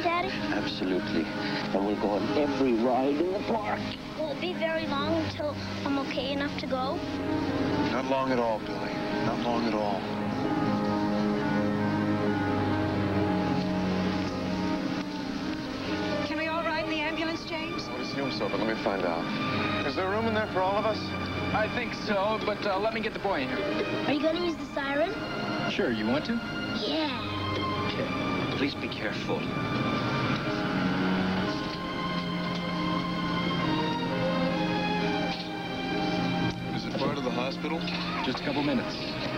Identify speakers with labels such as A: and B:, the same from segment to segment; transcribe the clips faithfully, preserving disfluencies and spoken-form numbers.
A: Daddy?
B: Absolutely. And we'll go on every ride in the park.
A: Will it be very long until I'm okay enough to go?
C: Not long at all, Billy. Not long at all.
D: Can we all ride in the ambulance, James?
C: I would assume so, but let me find out. Is there room in there for all of us?
E: I think so, but uh, let me get the boy in here.
A: Are you going to use the siren?
E: Sure, you want to?
A: Yeah.
B: Okay. Please be careful.
C: Is it far to the hospital?
E: Just a couple minutes.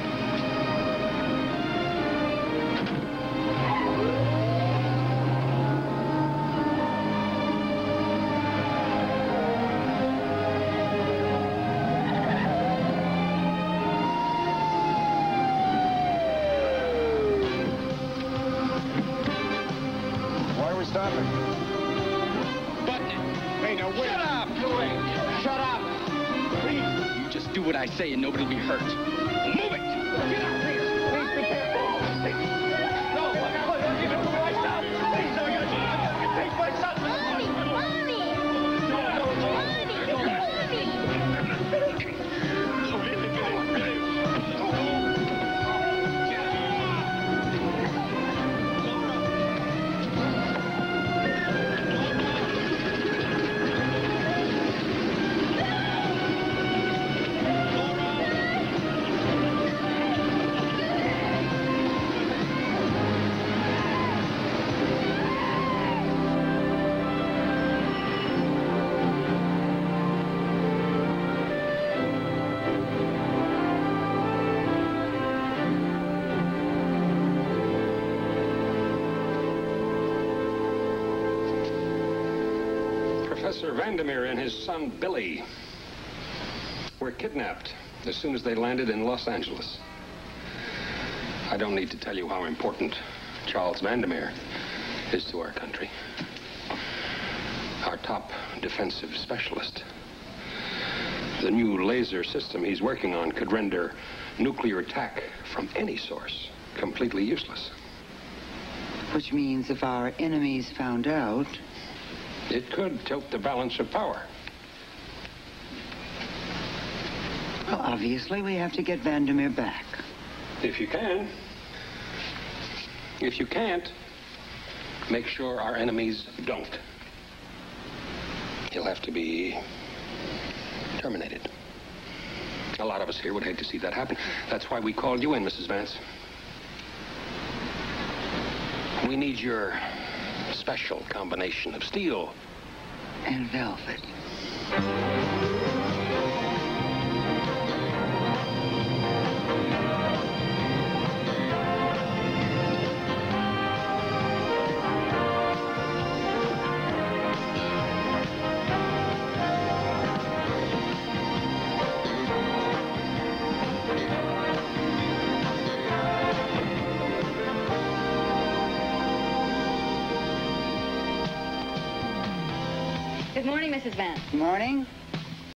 C: Why are we stopping?
E: Button it.
C: Hey, now wait.
E: Shut up! Shut up! Please. You just do what I say and nobody will be hurt. Move it! Get out, please! Please be careful! No, what? What? Give it to my son! Please, no, you take my son!
A: Mommy! Mommy!
E: No, no, no!
A: Mommy! Mommy!
F: Professor Vandermeer and his son, Billy, were kidnapped as soon as they landed in Los Angeles. I don't need to tell you how important Charles Vandermeer is to our country. Our top defensive specialist. The new laser system he's working on could render nuclear attack from any source completely useless.
G: Which means if our enemies found out...
F: It could tilt the balance of power.
G: Well, obviously, we have to get Vandermeer back.
F: If you can. If you can't, make sure our enemies don't. He'll have to be terminated. A lot of us here would hate to see that happen. That's why we called you in, Missus Vance. We need your special combination of steel
G: And velvet.
D: Good morning, Missus Vance.
G: Morning.